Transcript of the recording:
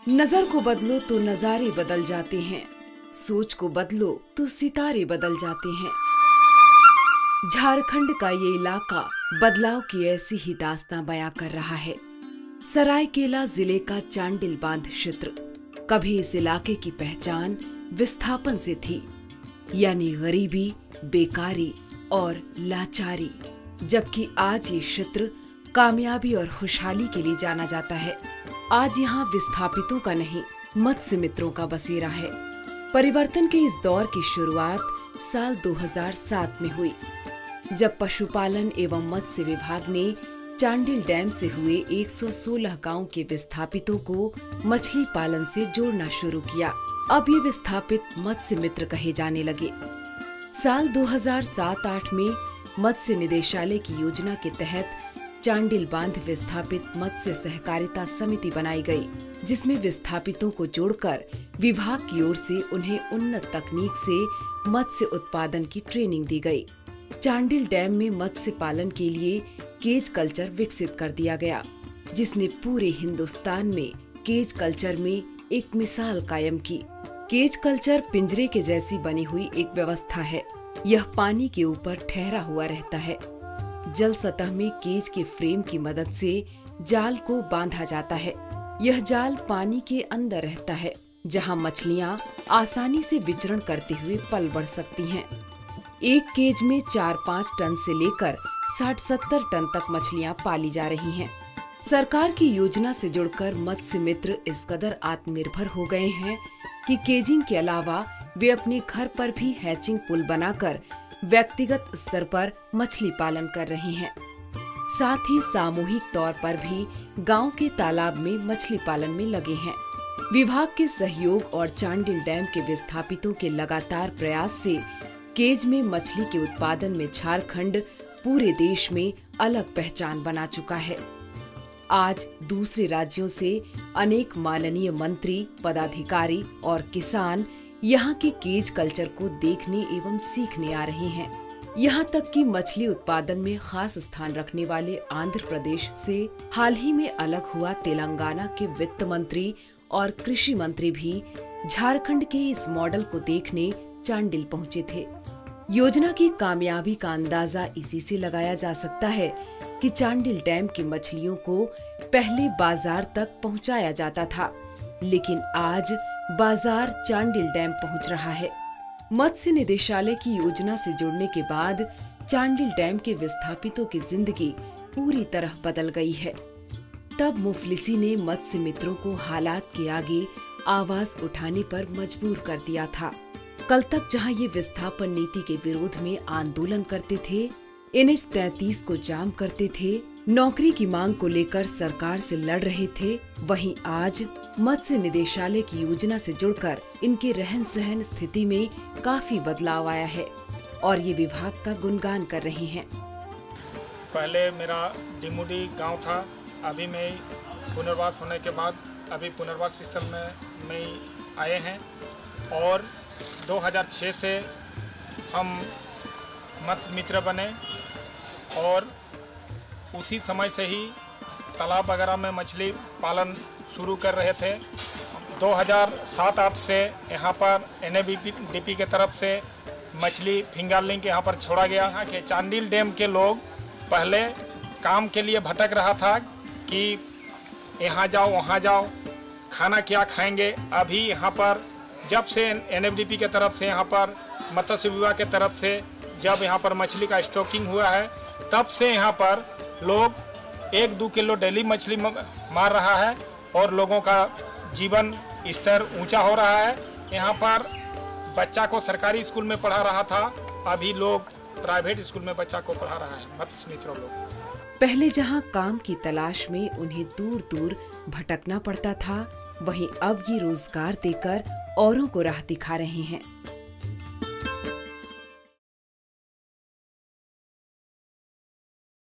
नजर को बदलो तो नजारे बदल जाते हैं, सोच को बदलो तो सितारे बदल जाते हैं। झारखंड का ये इलाका बदलाव की ऐसी ही दास्तां बयां कर रहा है। सरायकेला जिले का चांडिल बांध क्षेत्र, कभी इस इलाके की पहचान विस्थापन से थी, यानी गरीबी, बेकारी और लाचारी, जबकि आज ये क्षेत्र कामयाबी और खुशहाली के लिए जाना जाता है। आज यहाँ विस्थापितों का नहीं, मत्स्य मित्रों का बसेरा है। परिवर्तन के इस दौर की शुरुआत साल 2007 में हुई, जब पशुपालन एवं मत्स्य विभाग ने चांडिल डैम से हुए 116 गांव के विस्थापितों को मछली पालन से जोड़ना शुरू किया। अब ये विस्थापित मत्स्य मित्र कहे जाने लगे। साल 2007-8 में मत्स्य निदेशालय की योजना के तहत चांडिल बांध विस्थापित मत्स्य सहकारिता समिति बनाई गई, जिसमें विस्थापितों को जोड़कर विभाग की ओर से उन्हें उन्नत तकनीक से मत्स्य उत्पादन की ट्रेनिंग दी गई। चांडिल डैम में मत्स्य पालन के लिए केज कल्चर विकसित कर दिया गया, जिसने पूरे हिंदुस्तान में केज कल्चर में एक मिसाल कायम की। केज कल्चर पिंजरे के जैसी बनी हुई एक व्यवस्था है। यह पानी के ऊपर ठहरा हुआ रहता है। जल सतह में केज के फ्रेम की मदद से जाल को बांधा जाता है। यह जाल पानी के अंदर रहता है, जहां मछलियां आसानी से विचरण करते हुए पल बढ़ सकती हैं। एक केज में 4-5 टन से लेकर 60-70 टन तक मछलियां पाली जा रही हैं। सरकार की योजना से जुड़कर मत्स्य मित्र इस कदर आत्मनिर्भर हो गए हैं कि केजिंग के अलावा वे अपने घर पर भी हैचिंग पुल बनाकर व्यक्तिगत स्तर पर मछली पालन कर रहे हैं। साथ ही सामूहिक तौर पर भी गांव के तालाब में मछली पालन में लगे हैं। विभाग के सहयोग और चांडिल डैम के विस्थापितों के लगातार प्रयास से केज में मछली के उत्पादन में झारखंड पूरे देश में अलग पहचान बना चुका है। आज दूसरे राज्यों से अनेक माननीय मंत्री, पदाधिकारी और किसान यहाँ के केज कल्चर को देखने एवं सीखने आ रहे हैं। यहाँ तक कि मछली उत्पादन में खास स्थान रखने वाले आंध्र प्रदेश से हाल ही में अलग हुआ तेलंगाना के वित्त मंत्री और कृषि मंत्री भी झारखंड के इस मॉडल को देखने चांडिल पहुँचे थे। योजना की कामयाबी का अंदाजा इसी से लगाया जा सकता है कि चांडिल डैम की मछलियों को पहले बाजार तक पहुंचाया जाता था, लेकिन आज बाजार चांडिल डैम पहुंच रहा है। मत्स्य निदेशालय की योजना से जुड़ने के बाद चांडिल डैम के विस्थापितों की जिंदगी पूरी तरह बदल गई है। तब मुफलिसी ने मत्स्य मित्रों को हालात के आगे आवाज उठाने पर मजबूर कर दिया था। कल तक जहां ये विस्थापन नीति के विरोध में आंदोलन करते थे, NH 33 को जाम करते थे, नौकरी की मांग को लेकर सरकार से लड़ रहे थे, वहीं आज मत्स्य निदेशालय की योजना से जुड़कर इनके रहन सहन स्थिति में काफी बदलाव आया है और ये विभाग का गुणगान कर रहे हैं। पहले मेरा डिमुडी गांव था, अभी मैं पुनर्वास होने के बाद अभी पुनर्वास सिस्टम में आए हैं और 2006 से हम मत्स्य मित्र बने और उसी समय से ही तालाब वगैरह में मछली पालन शुरू कर रहे थे। 2007-8 से यहाँ पर NABDP के तरफ से मछली फिंगरलिंग के यहाँ पर छोड़ा गया। यहाँ के चांडिल डैम के लोग पहले काम के लिए भटक रहा था कि यहाँ जाओ वहाँ जाओ, खाना क्या खाएंगे। अभी यहाँ पर जब से NABDP के तरफ से यहाँ पर मत्स्य विभाग के तरफ से जब यहाँ पर मछली का स्टॉकिंग हुआ है, तब से यहाँ पर लोग 1-2 किलो डेली मछली मार रहा है और लोगों का जीवन स्तर ऊंचा हो रहा है। यहाँ पर बच्चा को सरकारी स्कूल में पढ़ा रहा था, अभी लोग प्राइवेट स्कूल में बच्चा को पढ़ा रहा है मत्स्य मित्रों लोग। पहले जहाँ काम की तलाश में उन्हें दूर दूर भटकना पड़ता था, वहीं अब ये रोजगार देकर औरों को राह दिखा रहे हैं।